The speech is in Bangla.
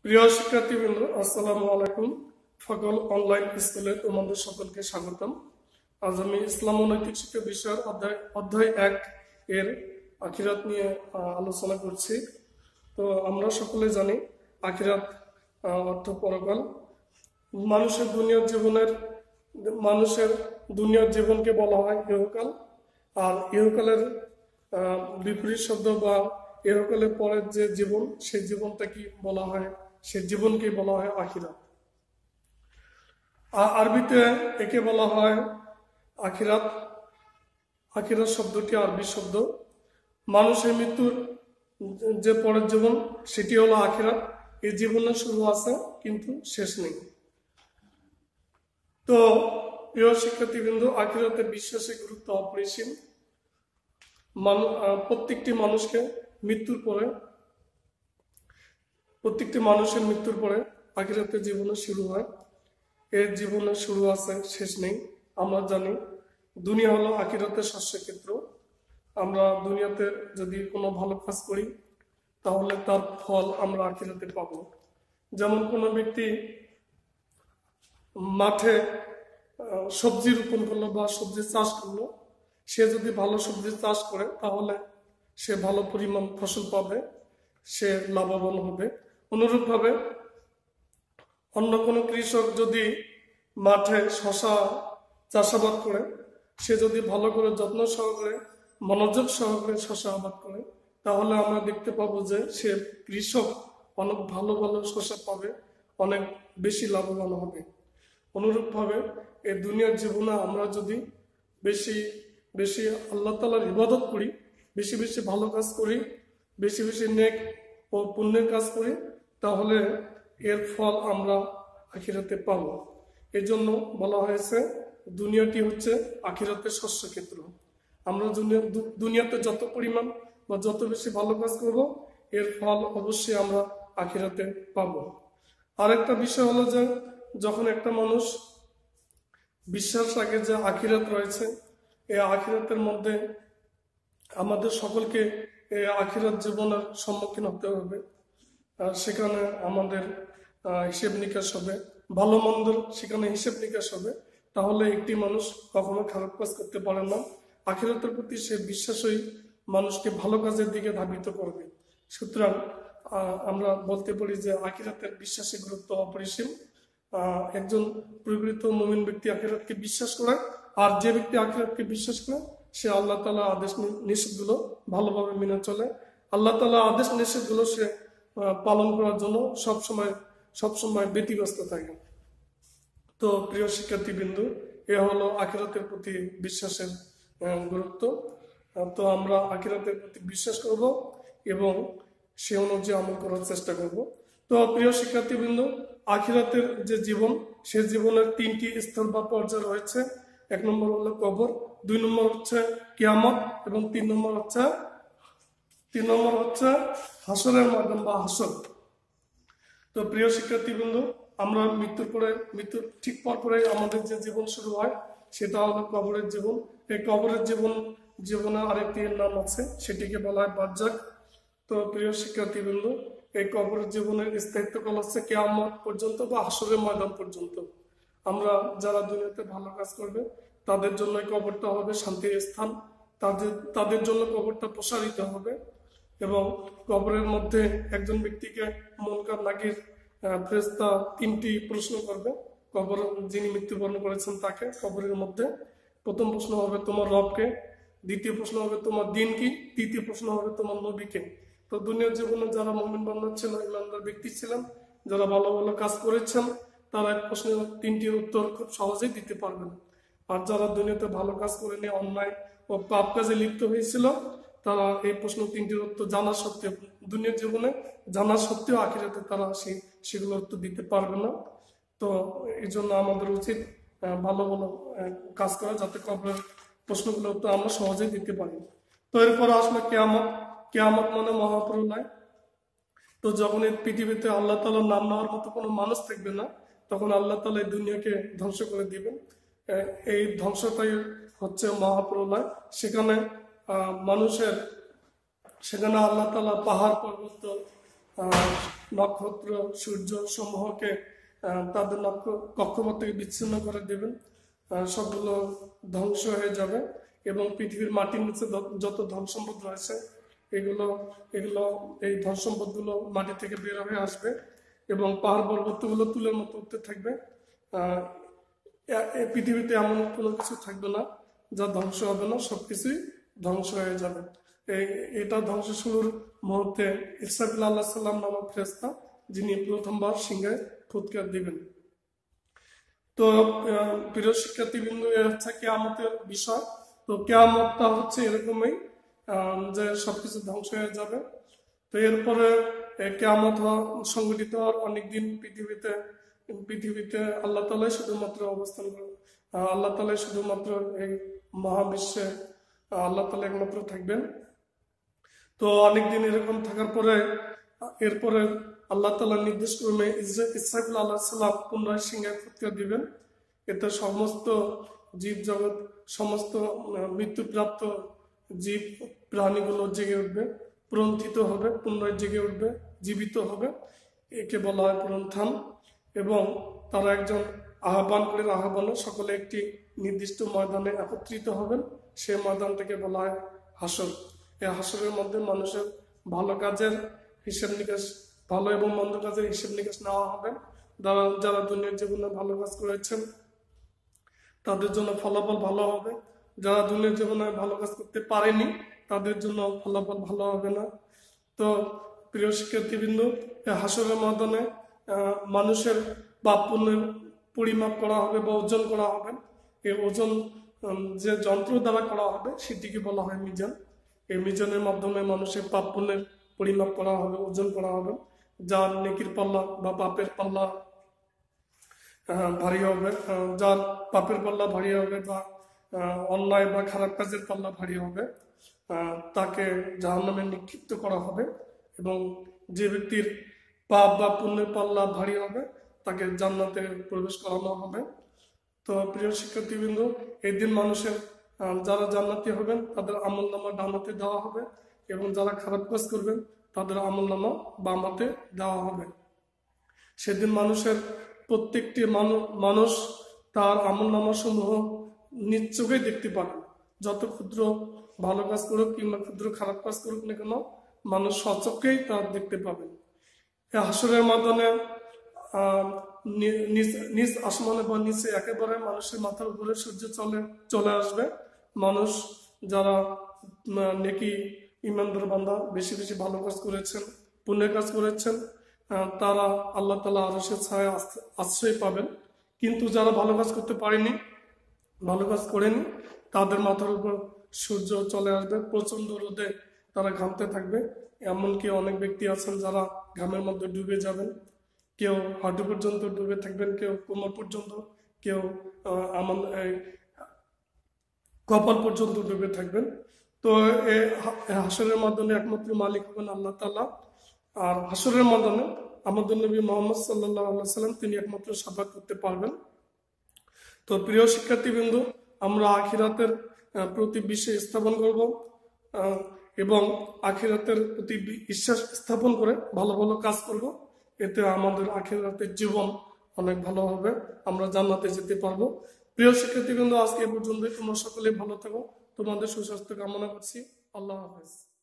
প্রিয় শিক্ষার্থীবৃন্দ, আসসালামু আলাইকুম। ফগল অনলাইন স্কুলে তোমাদের সকলকে স্বাগতম। আজ আমি ইসলাম ও নৈতিক শিক্ষা বিষয়ের অধ্যায় 1 এর আখিরাত নিয়ে আলোচনা করছি। তো আমরা সকলে জানি আখিরাত অর্থ পরকাল। মানুষের দুনিয়ার জীবনকে বলা হয় ইহকাল, আর ইহকালের বিপরীত শব্দ বা ইহকালের পরের যে জীবন, সেই জীবনটা কি বলা হয়? সেই জীবনকে বলা হয় আখিরাত। আরবিতে একে বলা হয় আখিরাত। আখিরাত শব্দটি আরবি শব্দ। মানুষের মৃত্যুর যে পরের জীবন, সেটি হলো আখিরাত। এই জীবনের শুরু আছে কিন্তু শেষ নেই। তো প্রিয় শিক্ষার্থীবৃন্দ, আখিরাতের বিশ্বাসের গুরুত্ব অপরিসীম। প্রত্যেকটি মানুষের মৃত্যুর পরে আখিরাতের জীবনের শুরু হয়। এর জীবনের শুরু আছে, শেষ নেই। আমরা জানি দুনিয়া হলো আখিরাতের শস্যক্ষেত্র। আমরা দুনিয়াতে যদি কোনো ভালো কাজ করি, তাহলে তার ফল আমরা আখিরাতে পাবো। যেমন কোনো ব্যক্তি মাঠে সবজি রোপণ করলো বা সবজি চাষ করলো, সে যদি ভালো সবজি চাষ করে তাহলে সে ভালো পরিমাণ ফসল পাবে, সে লাভবান হবে। অনুরূপভাবে অন্য কোনো কৃষক যদি মাঠে শশা চাষাবাদ করে, সে যদি ভালো করে যত্ন সহকারে, মনোযোগ সহকারে শশা আবাদ করে, তাহলে আমরা দেখতে পাবো যে সে কৃষক অনেক ভালো ভালো শশা পাবে, অনেক বেশি লাভবান হবে। অনুরূপভাবে এই দুনিয়ার জীবনে আমরা যদি বেশি বেশি আল্লাহ তাআলার ইবাদত করি, বেশি বেশি ভালো কাজ করি, বেশি বেশি নেক ও পুণ্যের কাজ করি, তাহলে এর ফল আমরা আখিরাতে পাবো। এই জন্য বলা হয়েছে দুনিয়াটি হচ্ছে আখিরাতের শস্যক্ষেত্র। আমরা দুনিয়াতে যত পরিমাণ বা যত বেশি ভালো কাজ করব, এর ফল অবশ্যই আমরা আখিরাতে পাবো। আরেকটা বিষয় হলো যে যখন একটা মানুষ বিশ্বাস রাখে যে আখিরাত রয়েছে, এই আখিরাতের মধ্যে আমাদের সকলকে এই আখিরাত জীবনের সম্মুখীন হতে হবে। সেখানে আমাদের হিসেব নিকাশ হবে, ভালো মন্দ সেখানে হিসেব নিকাশ হবে। তাহলে একটি মানুষ কখনো খারাপ কাজ করতে পারে না। আখিরাতের প্রতি সে বিশ্বাসই মানুষকে ভালো কাজের দিকে ধাবিত করবে। সুতরাং আমরা বলতে পারি যে আখিরাতের বিশ্বাসের গুরুত্ব অপরিসীম। একজন প্রকৃত মুমিন ব্যক্তি আখিরাতকে বিশ্বাস করে, আর যে ব্যক্তি আখিরাতকে বিশ্বাস করে সে আল্লাহ তাআলা আদেশ নিষেধগুলো ভালোভাবে মেনে চলে। আল্লাহ তাআলা আদেশ নিষেধগুলো সে পালন করার জন্য সবসময় ব্যতিব্যস্ত থাকে। তো প্রিয় শিক্ষার্থীবৃন্দ, এ হলো আখিরাতের প্রতি বিশ্বাসের গুরুত্ব। তো আমরা আখিরাতের প্রতি বিশ্বাস করব এবং সে অনুযায়ী আমল করার চেষ্টা করব। তো প্রিয় শিক্ষার্থীবৃন্দ, আখিরাতের যে জীবন, সে জীবনের 3টি স্তর বা পর্যায় রয়েছে। 1 নম্বর হলো কবর, 2 নম্বর হচ্ছে কিয়ামত এবং 3 নম্বর হচ্ছে হাসরের ময়দান বা হাসর। তো প্রিয় শিক্ষার্থীবৃন্দ, আমরা মৃত্যুর ঠিক পরে আমাদের যে জীবন শুরু হয়, সেটা হলো কবরের জীবন। এই কবরের জীবনে আরেকটি নাম আছে, সেটিকে বলা হয় বারজাখ। তো প্রিয় শিক্ষার্থীবৃন্দ, এই কবরের জীবনের স্থায়িত্বকাল হচ্ছে কিয়ামত পর্যন্ত বা হাসরের ময়দান পর্যন্ত। আমরা যারা দুনিয়াতে ভালো কাজ করবে, তাদের জন্য কবরটা হবে শান্তির স্থান, তাদের জন্য কবরটা প্রসারিত হবে। এবং কবরের মধ্যে একজন ব্যক্তিকে মুনকার নাকির ফেরেশতা 3টি প্রশ্ন করবে। কবর যিনি মৃত্যুবরণ করেছেন তাকে কবরের মধ্যে প্রথম প্রশ্ন হবে তোমার রবকে, দ্বিতীয় প্রশ্ন হবে তোমার দিন কি, তৃতীয় প্রশ্ন হবে তোমার নবীকে। তো দুনিয়ার জীবনে যারা মুমিন বান্দা ছিল, ইমানদার ব্যক্তি ছিলেন, যারা ভালো ভালো কাজ করেছেন, তারা এক প্রশ্নের 3টির উত্তর খুব সহজেই দিতে পারবেন। আর যারা দুনিয়াতে ভালো কাজ করেনি, অন্যায় ও পাপ কাজে লিপ্ত হয়েছিল, তারা এই প্রশ্ন 3টির উত্তর জানা সত্ত্বেও, দুনিয়ার জীবনে জানা সত্ত্বেও আখিরাতে তারা সেগুলোর উত্তর দিতে পারবে না। তো এই জন্য আমাদের উচিত ভালো ভালো কাজ করা, যাতে কবরের প্রশ্নগুলোর উত্তর আমরা সহজেই দিতে পারি। তো এরপর আসলে কিয়ামত। কিয়ামত মানে মহাপ্রলয়। তো যখন এই পৃথিবীতে আল্লাহ তাআলার নাম নেওয়ার মতো কোনো মানুষ থাকবে না, তখন আল্লাহ তাআলা এই দুনিয়াকে ধ্বংস করে দিবেন। এই ধ্বংসটাই হচ্ছে মহাপ্রলয়। সেখানে আল্লাহ তাআলা পাহাড় পর্বত নক্ষত্র সূর্য সমূহকে তাদের কক্ষপথ থেকে বিচ্ছিন্ন করে দেবেন, সবগুলো ধ্বংস হয়ে যাবে এবং পৃথিবীর মাটির নিচে যত ধন সম্পদ রয়েছে এগুলো এগুলো এই ধন সম্পদগুলো মাটি থেকে বের হয়ে আসবে এবং পাহাড় পর্বতগুলো তুলের মতো উঠতে থাকবে। এই পৃথিবীতে এমন কোনো কিছু থাকবে না যা ধ্বংস হবে না, সবকিছুই ধ্বংস হয়ে যাবে। এটা ধ্বংস শুরুর মুহূর্তে ইসরাফিল আলাইহিস সালাম নামক ফেরেশতা যিনি প্রথমবার সিংহায় ফুৎকার দিবেন। তো প্রিয় শিক্ষার্থীবৃন্দ, এ হচ্ছে কিয়ামতের বিষয়। তো কিয়ামতটা হচ্ছে এরকমই যে সবকিছু ধ্বংস হয়ে যাবে। তো এরপরে কিয়ামত সংঘটিত হওয়ার অনেকদিন পৃথিবীতে আল্লাহ তাআলাই শুধুমাত্র অবস্থান করবেন। আল্লাহ তাআলাই শুধুমাত্র এই মহাবিশ্বে আল্লাহ তাআলা একমাত্র থাকবেন। তো অনেকদিন এরকম থাকার পরে এরপরে আল্লাহ তাআলা নির্দেশ ক্রমে ইসরাফিল আলাইহিস সালাম পুনরায় সিংহায় ফুৎকার দিবেন। এতে সমস্ত জীব জগৎ, সমস্ত মৃত্যুপ্রাপ্ত জীব প্রাণীগুলো জেগে উঠবে, পুনরুত্থিত হবে, পুনরায় জেগে উঠবে, জীবিত হবে। একে বলা হয় পুনরুত্থান। এবং তারা একজন আহ্বানে সকলে একটি নির্দিষ্ট ময়দানে একত্রিত হবেন। সেই ময়দানটাকে বলা হয় হাসর। এই হাসরের মধ্যে মানুষের ভালো কাজের হিসাব নিকাশ, ভালো এবং মন্দ কাজের হিসাব নিকাশ নেওয়া হবে। যারা দুনিয়ার জীবনে ভালো কাজ করেছেন তাদের জন্য ফলাফল ভালো হবে, যারা দুনিয়ার জীবনে ভালো কাজ করতে পারেনি তাদের জন্য ফলাফল ভালো হবে না। তো প্রিয় শিক্ষার্থীবৃন্দ, হাসরের ময়দানে মানুষের পাপ পুণ্যের পরিমাপ করা হবে বা ওজন করা হবে। এই ওজন যে যন্ত্র দ্বারা করা হবে সেটিকে বলা হয় মিজান। এই মিজানের মাধ্যমে মানুষের পাপ পুণ্যের পরিমাপ করা হবে, ওজন করা হবে। যার নেকির পাল্লা বা পাপের পাল্লা ভারী হবে, যার পাপের পাল্লা ভারী হবে বা অন্যায় বা খারাপ কাজের পাল্লা ভারী হবে, তাকে জাহান্নামে নিক্ষিপ্ত করা হবে। এবং যে ব্যক্তির পাপ বা পুণ্যের পাল্লা ভারী হবে তাকে জান্নাতে প্রবেশ করানো হবে। তো প্রিয় শিক্ষার্থীবৃন্দ, এই দিন মানুষের যারা জান্নাতি হবেন তাদের আমলনামা ডান হাতে দেওয়া হবে এবং যারা খারাপ কাজ করবেন তাদের আমলনামা বাম হাতে দেওয়া হবে। সেদিন মানুষের প্রত্যেকটি মানুষ তার আমলনামা সমূহ নিজ চোখেই দেখতে পাবে। যত ক্ষুদ্র ভালো কাজ করুক কিংবা ক্ষুদ্র খারাপ কাজ করুক না কেন, মানুষ স্বচক্ষেই তা দেখতে পাবেন। হাসরের মাধ্যমে নিজ আসমানে বা নিচে একেবারে মানুষের মাথার উপরে সূর্য চলে আসবে। মানুষ যারা নেকি ইমানদার বান্দা বেশি বেশি ভালো কাজ করেছেন, পুণ্যের কাজ করেছেন, তারা আল্লাহ তাআলা আরশের ছায়ায় আশ্রয় পাবেন। কিন্তু যারা ভালো কাজ করতে পারেনি, ভালো কাজ করেনি, তাদের মাথার উপর সূর্য চলে আসবে, প্রচন্ড রোদে তারা ঘামতে থাকবে। এমনকি অনেক ব্যক্তি আছেন যারা ঘামের মধ্যে ডুবে যাবেন। কেউ হাঁটু পর্যন্ত ডুবে থাকবেন, কেউ কোমর পর্যন্ত, কেউ কপাল পর্যন্ত ডুবে থাকবেন। তো এই হাসরের মাধ্যমে একমাত্র মালিক হবেন আল্লাহ তাআলা। আর হাসরের মাধ্যমে আমাদের নবী মুহাম্মদ সাল্লাল্লাহু আলাইহি ওয়াসাল্লাম তিনি একমাত্র শাফাত করতে পারবেন। তো প্রিয় শিক্ষার্থীবৃন্দ, আমরা আখিরাতের প্রতি বিশ্বাস স্থাপন করব এবং আখিরাতের প্রতি বিশ্বাস স্থাপন করে ভালো ভালো কাজ করব। এতে আমাদের আখিরাতের জীবন অনেক ভালো হবে, আমরা জান্নাতে যেতে পারবো। প্রিয় শিক্ষার্থীবৃন্দ, আজকে এ পর্যন্তই। তোমরা সকলে ভালো থাকো, তোমাদের সুস্বাস্থ্য কামনা করছি। আল্লাহ হাফেজ।